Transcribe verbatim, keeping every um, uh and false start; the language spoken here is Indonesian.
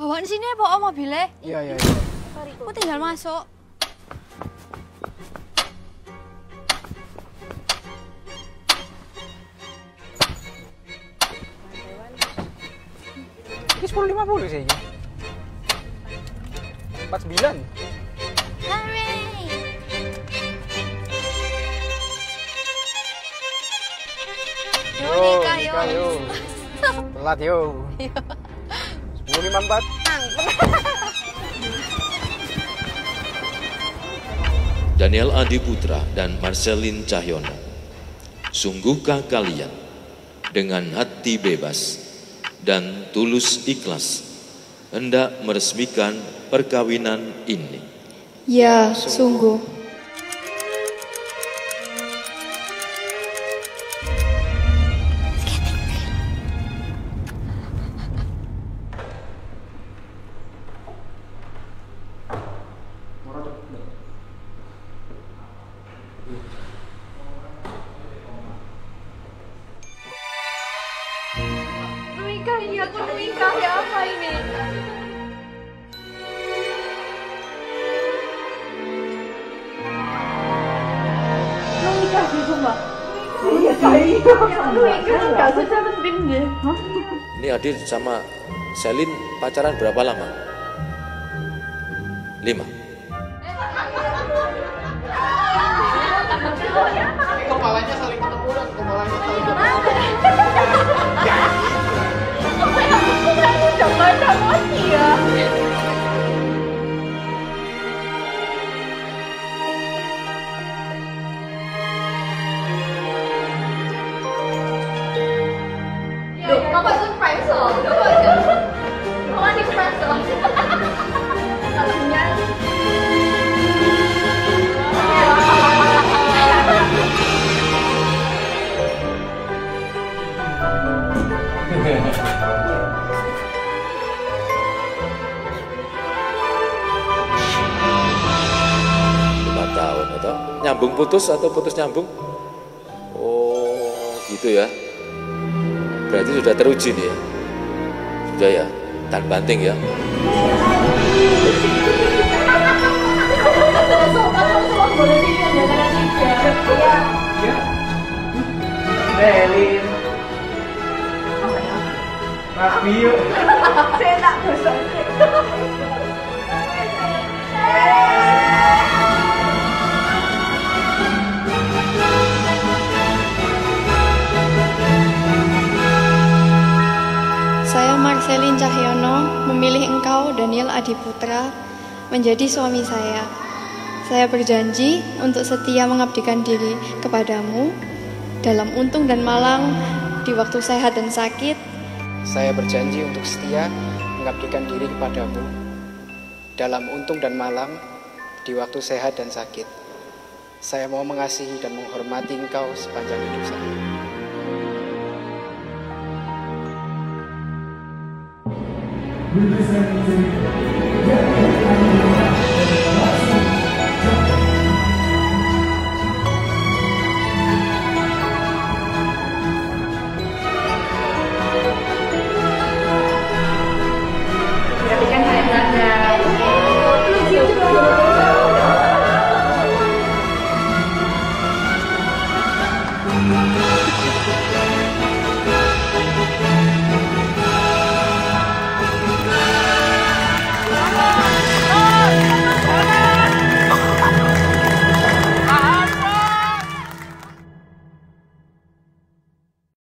Bawaan sini bawa mobilnya. Iya, iya, iya. Aku tinggal masuk. Ini sepuluh lima puluh sih ini. empat puluh sembilan. Hooray! Yo, nikah yo. Nikah yo. Telat yo. sepuluh lima puluh empat. Daniel Adiputra dan Marcelin Cahyono, sungguhkah kalian dengan hati bebas dan tulus ikhlas hendak meresmikan perkawinan ini? Ya, sungguh. Nikah, iya aku nikah ya apa ini? Nikah di rumah. Iya, nikah nggak sudah penting deh. Ini Adit sama Selin pacaran berapa lama? Lima. Kepalanya saling ketemu dan kepalanya saling ketemu. Udah pada mati ya. Bapak surprise loh, coba aja. Bapak di surprise loh. Lima tahun atau nyambung putus atau putus nyambung? Oh gitu ya. Berarti sudah teruji nih ya. Sudah ya, tan banting ya. Selin. Mas Bio. Saya tak besok. Saya Marcelin Cahyono memilih engkau Daniel Adiputra menjadi suami saya. Saya berjanji untuk setia mengabdikan diri kepadamu dalam untung dan malang, di waktu sehat dan sakit. Saya berjanji untuk setia mengabdikan diri kepadamu dalam untung dan malang, di waktu sehat dan sakit. Saya mau mengasihi dan menghormati engkau sepanjang hidup saya. Representing